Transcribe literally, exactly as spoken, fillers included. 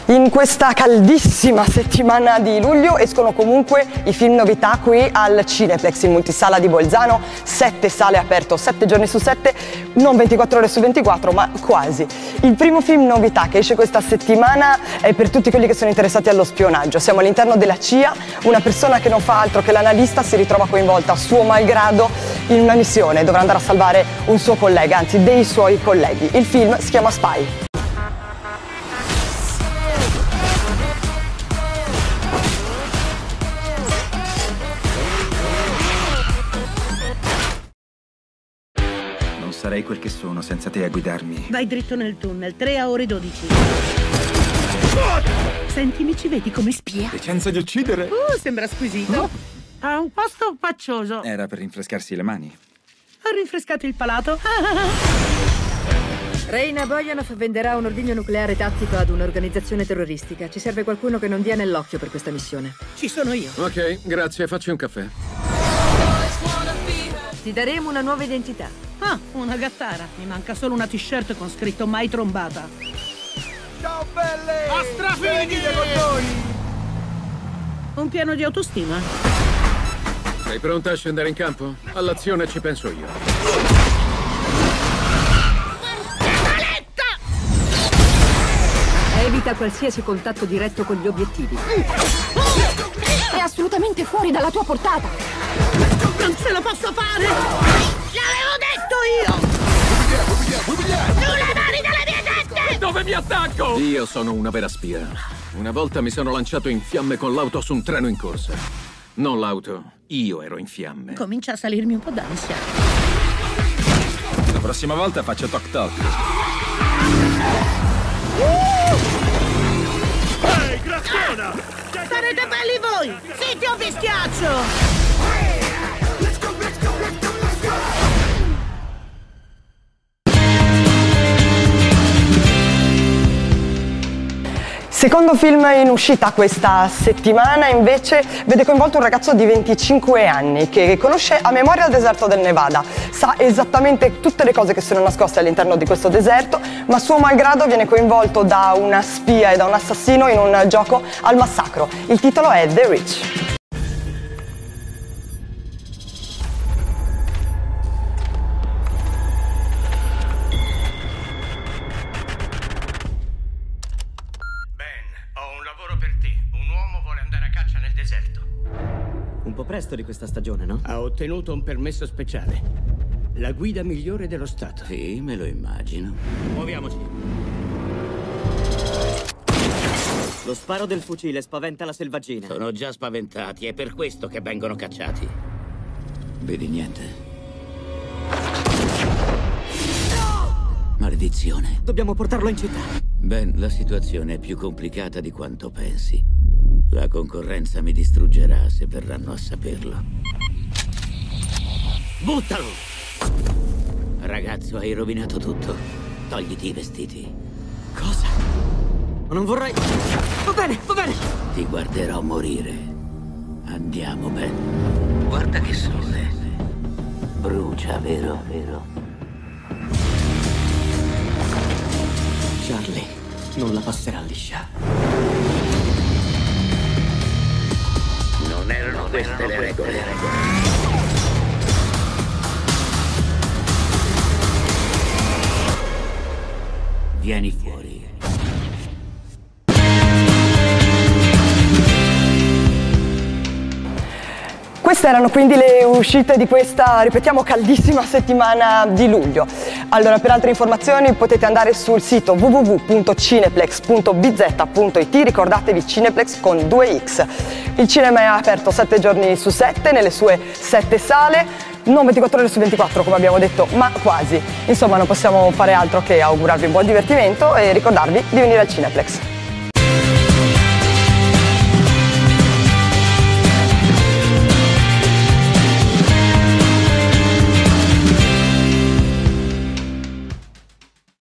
In questa caldissima settimana di luglio escono comunque i film novità qui al Cineplex in multisala di Bolzano, sette sale aperto sette giorni su sette, non ventiquattro ore su ventiquattro, ma quasi. Il primo film novità che esce questa settimana è per tutti quelli che sono interessati allo spionaggio. Siamo all'interno della C I A, una persona che non fa altro che l'analista si ritrova coinvolta a suo malgrado in una missione, dovrà andare a salvare un suo collega, anzi dei suoi colleghi. Il film si chiama Spy. Non sarei quel che sono senza te a guidarmi. Vai dritto nel tunnel, tre a ore dodici. Senti, mi ci vedi come spia? Licenza di uccidere? Uh, sembra squisito. Oh. Ha un posto faccioso. Era per rinfrescarsi le mani. Ha rinfrescato il palato. Reina Bojanov venderà un ordigno nucleare tattico ad un'organizzazione terroristica. Ci serve qualcuno che non dia nell'occhio per questa missione. Ci sono io. Ok, grazie, facci un caffè. Ti daremo una nuova identità. Ah, una gattara. Mi manca solo una t-shirt con scritto mai trombata. Ciao belle! A strafighi! Un piano di autostima. Sei pronta a scendere in campo? All'azione ci penso io. Evita qualsiasi contatto diretto con gli obiettivi. È assolutamente fuori dalla tua portata. Non ce la posso fare! L'avevo detto io! Giù le mani dalle mie tette! Dove mi attacco? Io sono una vera spia. Una volta mi sono lanciato in fiamme con l'auto su un treno in corsa. Non l'auto, io ero in fiamme. Comincia a salirmi un po' d'ansia. La prossima volta faccio toc toc. Ehi, grattona! Sarete belli voi! Zitti o vi schiaccio! Secondo film in uscita questa settimana invece vede coinvolto un ragazzo di venticinque anni che conosce a memoria il deserto del Nevada, sa esattamente tutte le cose che sono nascoste all'interno di questo deserto, ma suo malgrado viene coinvolto da una spia e da un assassino in un gioco al massacro. Il titolo è The Reach. Un po' presto di questa stagione, no? Ha ottenuto un permesso speciale. La guida migliore dello Stato. Sì, me lo immagino. Muoviamoci. Lo sparo del fucile spaventa la selvaggina. Sono già spaventati, è per questo che vengono cacciati. Vedi niente? Maledizione. Dobbiamo portarlo in città. Ben, la situazione è più complicata di quanto pensi. La concorrenza mi distruggerà se verranno a saperlo. Buttalo! Ragazzo, hai rovinato tutto. Togliti i vestiti. Cosa? Ma non vorrei... Va bene, va bene! Ti guarderò morire. Andiamo, Ben. Guarda che sole. Brucia, vero? Vero? Charlie non la passerà liscia. Non erano non queste erano le regole. Le regole. Vieni fuori. Queste erano quindi le uscite di questa, ripetiamo, caldissima settimana di luglio. Allora, per altre informazioni potete andare sul sito w w w punto cineplex punto b z punto i t, ricordatevi Cineplex con due X. Il cinema è aperto sette giorni su sette nelle sue sette sale, non ventiquattro ore su ventiquattro come abbiamo detto, ma quasi. Insomma, non possiamo fare altro che augurarvi un buon divertimento e ricordarvi di venire al Cineplex.